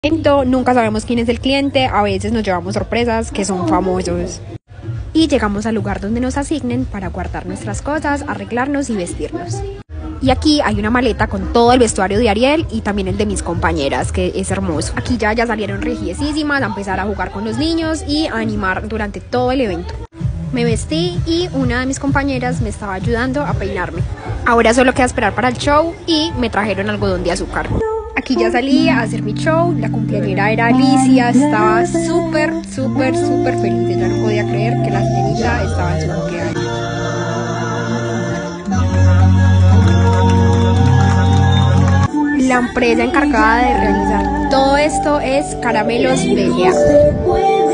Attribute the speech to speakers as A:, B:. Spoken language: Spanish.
A: Nunca sabemos quién es el cliente, a veces nos llevamos sorpresas que son famosos. Y llegamos al lugar donde nos asignen para guardar nuestras cosas, arreglarnos y vestirnos. Y aquí hay una maleta con todo el vestuario de Ariel y también el de mis compañeras, que es hermoso. Aquí ya salieron regiesísimas a empezar a jugar con los niños y a animar durante todo el evento. Me vestí y una de mis compañeras me estaba ayudando a peinarme. Ahora solo queda esperar para el show y me trajeron algodón de azúcar. Aquí ya salí a hacer mi show, la cumpleañera era Alicia, estaba súper feliz. Ella no podía creer que la señorita estaba en su cumpleaños. La empresa encargada de realizar todo esto es Caramelos Belia.